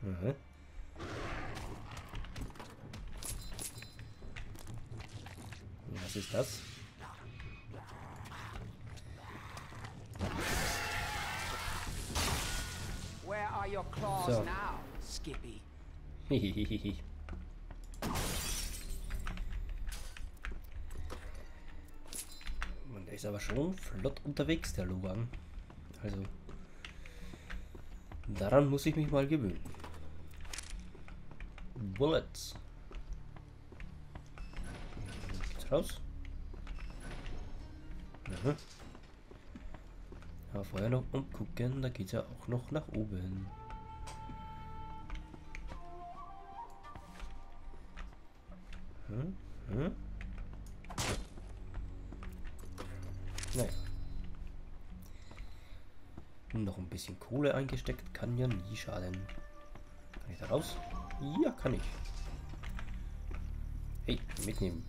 Mhm. Was ist das? Where are your claws So. now, Skippy? Hihihihi. Und der ist aber schon flott unterwegs, der Luwang. Also, daran muss ich mich mal gewöhnen. Bullets. Geht's raus? Mhm. Aber vorher noch umgucken, da geht's ja auch noch nach oben. Hm? Hm? Naja. Noch ein bisschen Kohle eingesteckt, kann ja nie schaden. Kann ich da raus? Ja, kann ich. Hey, mitnehmen.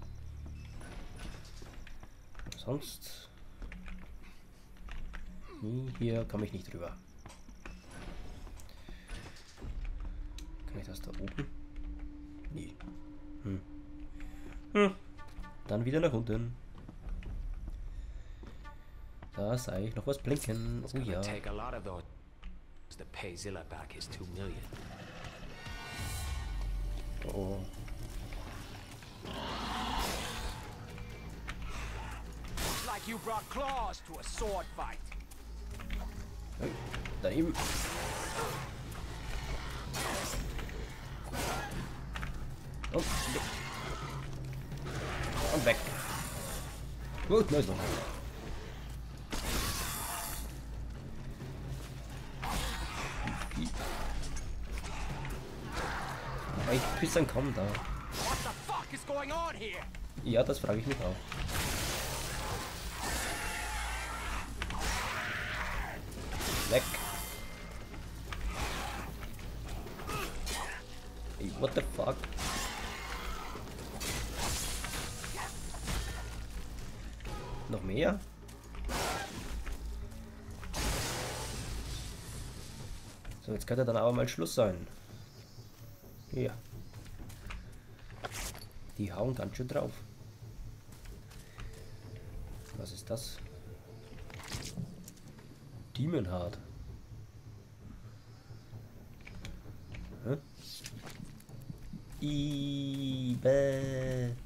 Sonst... Hier komme ich nicht drüber. Kann ich das da oben? Nee. Dann wieder nach unten. Da sah ich noch was blinken. Oh ja. Take a lot of those to pay Zilla back his 2 million. Oh. Like you brought claws to a sword fight. Hey, da eben. Und weg. Gut, nice noch. Ich küsse kaum da. What the fuck is going on here? Ja, das frage ich mich auch. Weg. Hey, what the fuck? Noch mehr? So, jetzt könnte dann aber mal Schluss sein. Ja. Die hauen ganz schön drauf. Was ist das? Demon Heart. Hä? Bäh.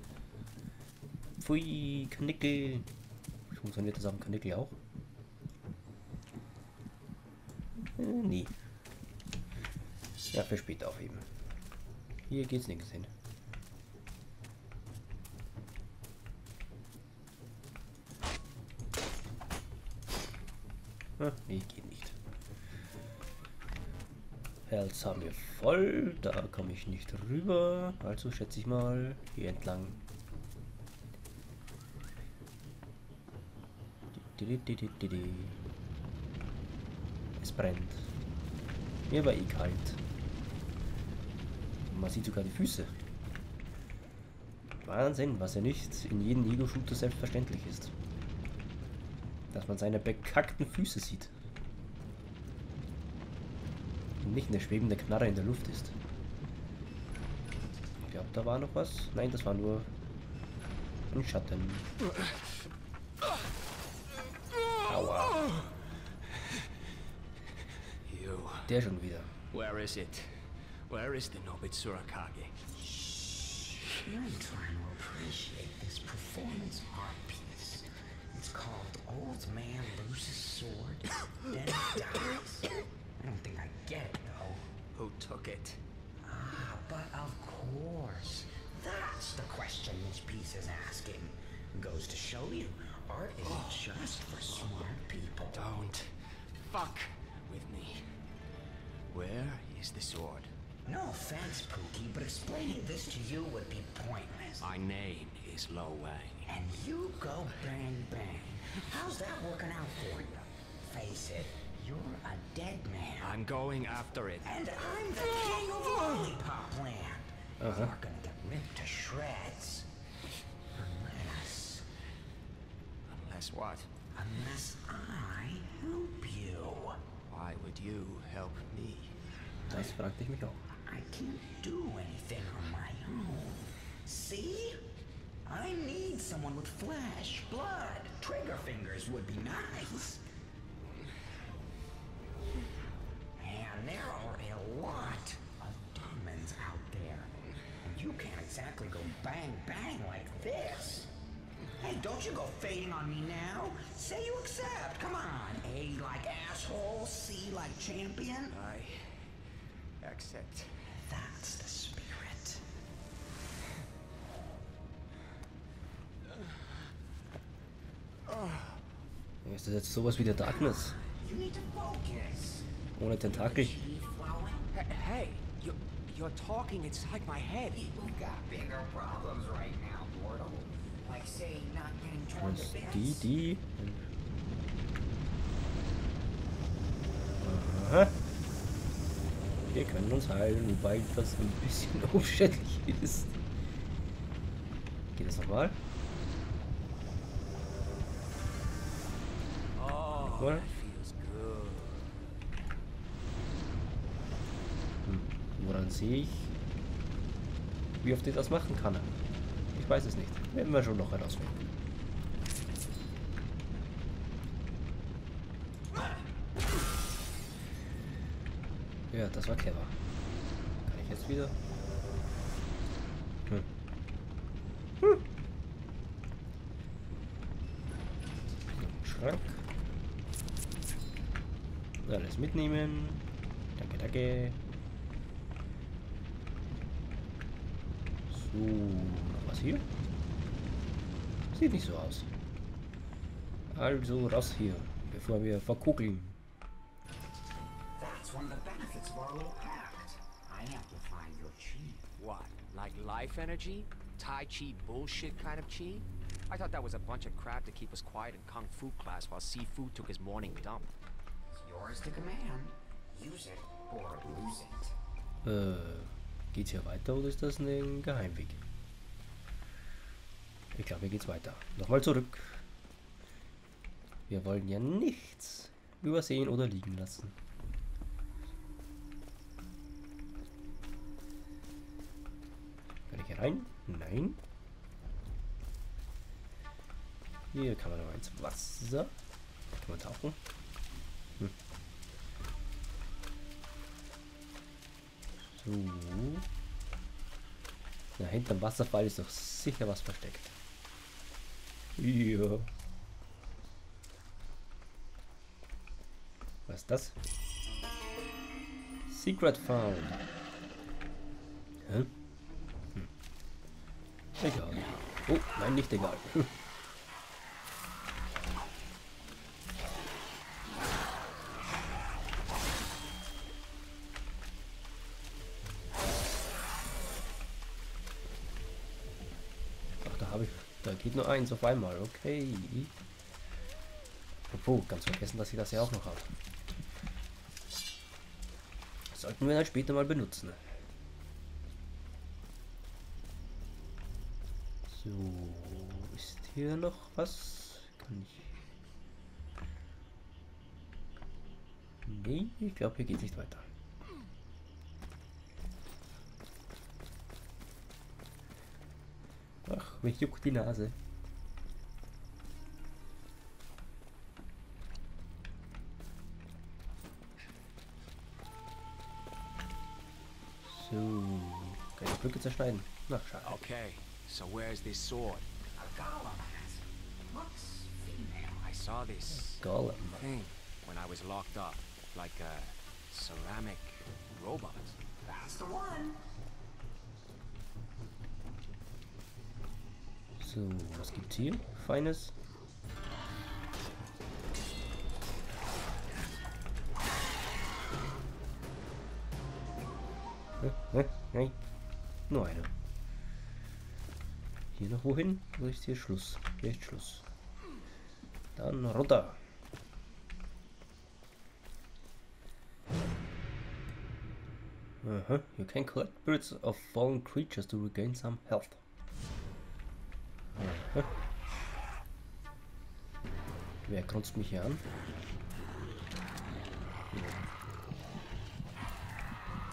Pfui, Knickel. Funktioniert das am Knickel auch? Nee. Ja, für später aufheben. Hier geht's nirgends hin. Nee, geht nicht. Herz haben wir voll. Da komme ich nicht rüber. Also schätze ich mal hier entlang. Es brennt. Mir war eh kalt. Man sieht sogar die Füße. Wahnsinn, was ja nicht in jedem Ego-Shooter selbstverständlich ist. Dass man seine bekackten Füße sieht. Und nicht eine schwebende Knarre in der Luft ist. Ich glaube, da war noch was. Nein, das war nur ein Schatten. Aua. Der schon wieder. Where is it? Where is the Nobitsura Kage? I'm trying to appreciate this performance art piece. It's called Old Man Loses Sword, Then Dies. I don't think I get it, though. Who took it? Ah, but of course. That's the question this piece is asking. Goes to show you, art isn't just for smart people. Don't fuck with me. Where is the sword? No offense, Pookie, but explaining this to you would be pointless. My name is Lo Wang. And you go bang bang. How's that working out for you? Face it, you're a dead man. I'm going after it. And I'm the king of Lollipop Land. You're gonna get ripped to shreds. Unless... Unless what? Unless I help you. Why would you help me? Das fragte ich mich auch. I can't do anything on my own. See? I need someone with flesh, blood, trigger fingers would be nice. And there are a lot of demons out there. And you can't exactly go bang bang like this. Hey, don't you go fading on me now. Say you accept. Come on. A like asshole, C like champion. I accept. That's the spirit. Ist das jetzt sowas wie der Darkness? You need to focus. Ohne Tentakel? Keep flowing. Hey, you're talking inside my head. We've got bigger problems right now, Mortal. Like, say, not getting torn to Was bits. die? Aha. Wir können uns heilen, wobei das ein bisschen umständlich ist. Geht das nochmal? Oh, What? that feels good. Woran sehe ich, wie oft ich das machen kann? Ich weiß es nicht. Werden wir schon noch herausfinden. Ja, das war clever. Kann ich jetzt wieder? Schrank. Alles mitnehmen. Danke, danke. So, noch was hier? Sieht nicht so aus. Also raus hier, bevor wir verkugeln. That's one of the benefits of our little pact. I amplify your chi. What? Like life energy? Tai Chi bullshit kind of chi? I thought that was a bunch of crap to keep us quiet in Kung Fu class while Sifu took his morning dump. It's yours to command. Use it or lose it. Geht's hier weiter oder ist das ein Geheimweg? Ich glaube, hier geht's weiter. Nochmal zurück. Wir wollen ja nichts übersehen oder liegen lassen. Kann ich hier rein? Nein. Hier kann man noch ins Wasser. Kann man tauchen? So. Na, hinterm Wasserfall ist doch sicher was versteckt. Ja. Was ist das? Secret found. Hä? Egal. Oh, nein, nicht egal. Da geht nur eins auf einmal, okay. Apropos, ganz vergessen, dass ich das ja auch noch habe. Sollten wir dann später mal benutzen. So, ist hier noch was? Kann ich... Nee, ich glaube, hier geht nicht weiter. Ach, mich juckt die Nase. So, kann ich Blöcke zerschneiden? Na, schade. Okay, so where's this sword? A golem has it. Looks female. I saw this Golem. thing when I was locked up, like a ceramic robot. That's the one. So, was gibt's hier? Feines. Nein. Nur eine. Hier noch wohin? Wo ist hier Schluss? Hier ist Schluss. Dann runter. You can collect spirits of fallen creatures to regain some health. Wer grunzt mich hier an?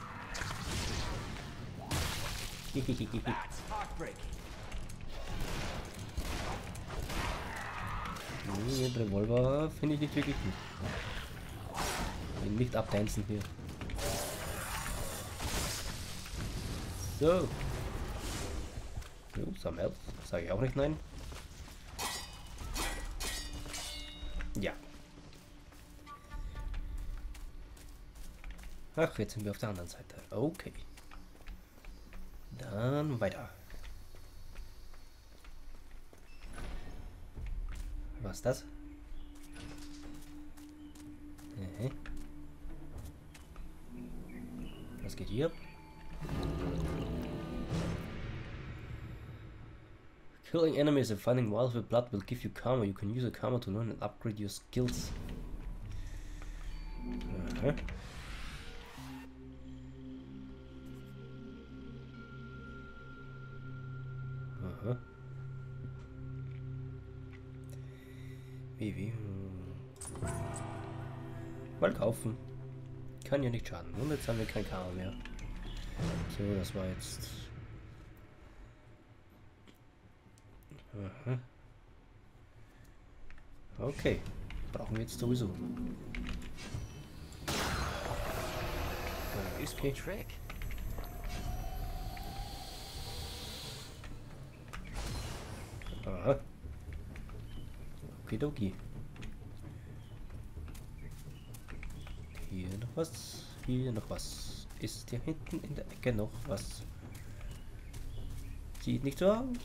That's heartbreaking. Nee, den Revolver finde ich nicht wirklich gut. Den nicht abdancen hier. So. So, some health. Sage ich auch nicht nein. Ja. Ach, jetzt sind wir auf der anderen Seite. Okay. Dann weiter. Was ist das? Was geht hier? Killing enemies and finding wild with blood will give you karma. You can use a karma to learn and upgrade your skills. Wie? Mal kaufen. Kann ja nicht schaden. Und jetzt haben wir kein Karma mehr. So, das war jetzt... Okay. Brauchen wir jetzt sowieso. Useful trick. Aha. Okidoki. Hier noch was. Hier noch was. Ist hier hinten in der Ecke noch was? Sieht nicht so aus.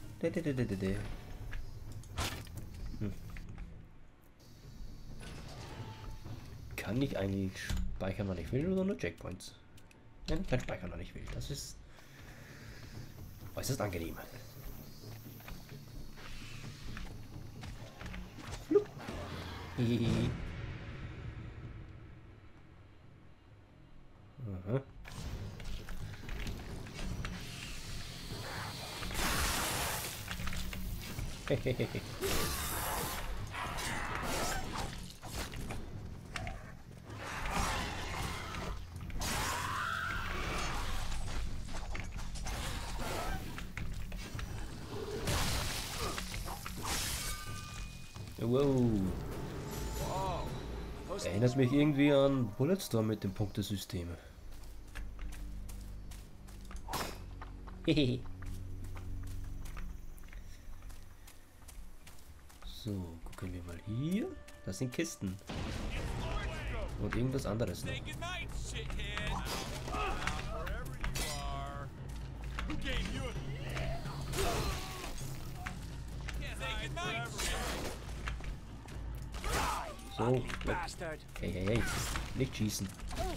Kann ich eigentlich speichern, wann ich will, oder nur Checkpoints? Nein, ich kann speichern, wann ich will. Das ist äußerst angenehm. Hihihi. Aha. Hehehe. Wow. Erinnert mich irgendwie an Bulletstorm mit dem Punktesystem. Hehehe. So, gucken wir mal hier. Das sind Kisten. Und irgendwas anderes noch. So, weg. Hey, hey, hey. Nicht schießen.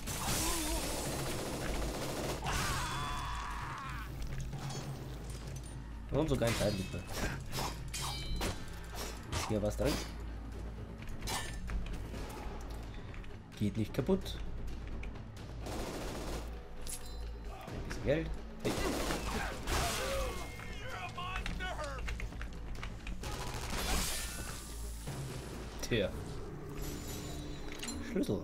Und sogar ein Zeitlupe. Hier was drin. Geht nicht kaputt. Ein bisschen Geld. Hey. Tja. Schlüssel.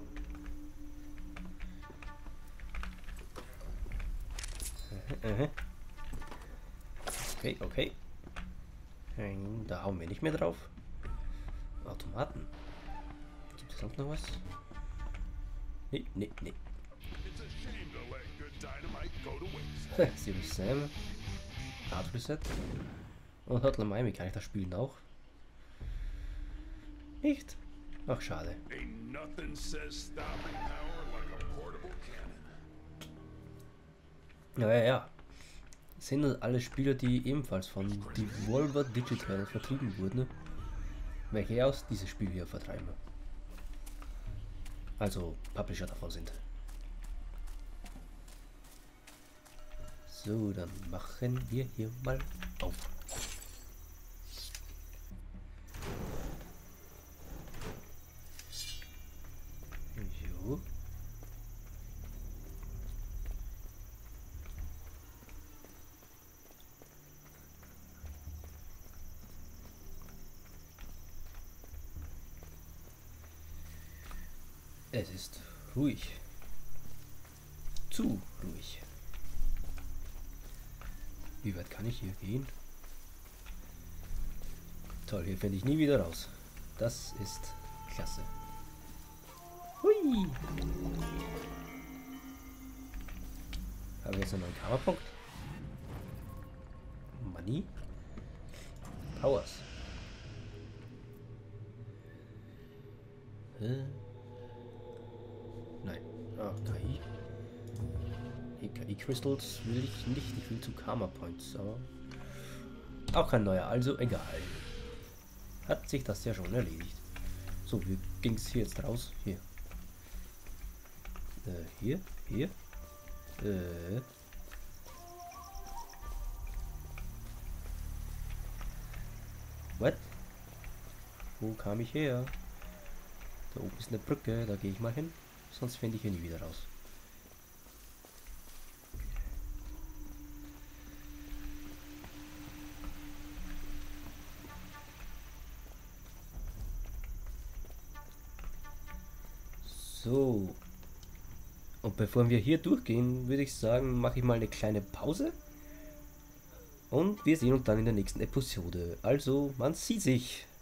Okay, okay. Da hauen wir nicht mehr drauf. Automaten. Gibt es sonst noch was? Nee, nee, nee. Serious Sam. Hard Reset. Und Hotline Miami kann ich das spielen auch. Nicht? Ach, schade. Ja. Sind das alle Spieler, die ebenfalls von Devolver Digital vertrieben wurden, welche aus dieses Spiel hier vertreiben. Also Publisher davon sind. So, dann machen wir hier mal auf. Jo. Es ist ruhig. Zu ruhig. Wie weit kann ich hier gehen? Toll, hier finde ich nie wieder raus. Das ist klasse. Hui! Haben wir jetzt einen neuen Kammerpunkt? Money? Powers. Nein. Ah, KI. Die KI-Crystals will ich nicht. Ich will zu Karma Points, aber auch kein neuer, also egal. Hat sich das ja schon erledigt. So, wie ging es hier jetzt raus? Hier. Hier. What? Wo kam ich her? Da oben ist eine Brücke, da gehe ich mal hin. Sonst finde ich hier nie wieder raus. So. Und bevor wir hier durchgehen, würde ich sagen, mache ich mal eine kleine Pause. Und wir sehen uns dann in der nächsten Episode. Also, man sieht sich.